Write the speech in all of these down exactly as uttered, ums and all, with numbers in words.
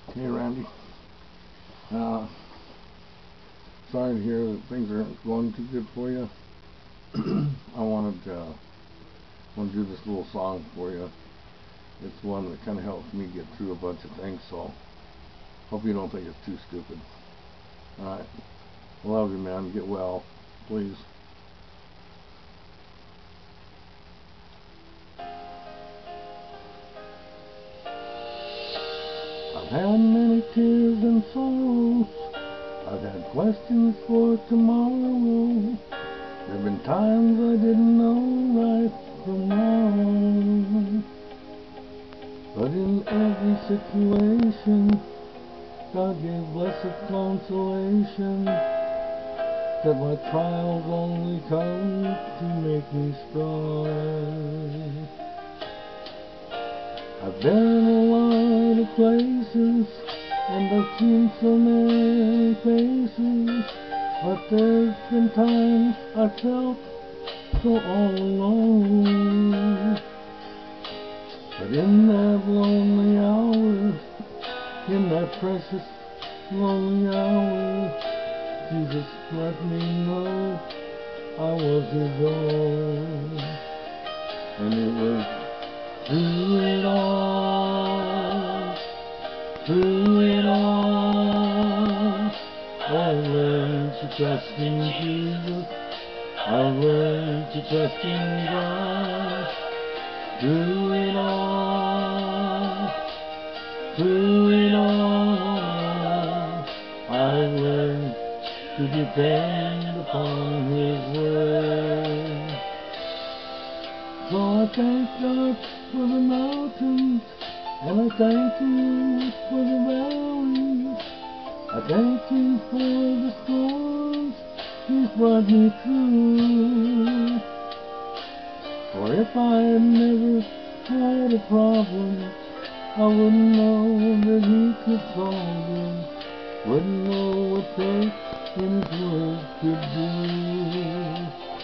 Hey Randy, uh, sorry to hear that things aren't going too good for you. I wanted to uh, want to do this little song for you. It's one that kind of helps me get through a bunch of things, so hope you don't think it's too stupid. Alright, love you man, get well, please. I've had many tears and sorrows. I've had questions for tomorrow. There've been times I didn't know right from wrong. But in every situation, God gave blessed consolation, that my trials only come to make me strong. I've been in a lot of places, and I've seen so many faces, but there's been times I felt so all alone. But in that lonely hour, in that precious lonely hour, Jesus let me know I was His own. And it was through it all, through it all, I learned to trust in Jesus, I learned to trust in God. Through it all, through it all, I learned to depend upon His word. So I thank God for the mountains, and I thank You for the valleys. I thank You for the storms He's brought me through. For if I had never had a problem, I wouldn't know that He could solve them, wouldn't know what faith in His word could do.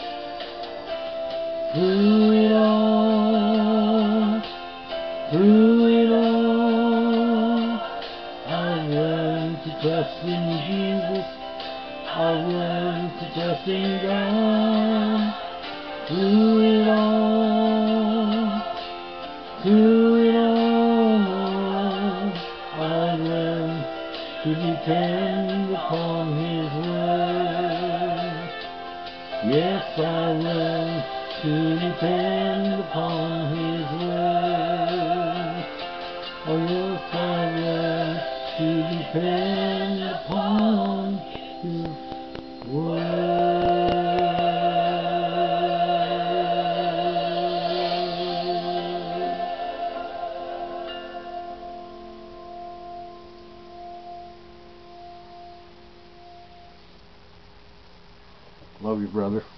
Through it all, through it all, I learned to trust in Jesus, I learned to trust in God. Through it all, through it all, I learned to depend upon His word. Yes, I learned to depend upon His word. Oh yes, I learned to depend upon His word. Love you, brother.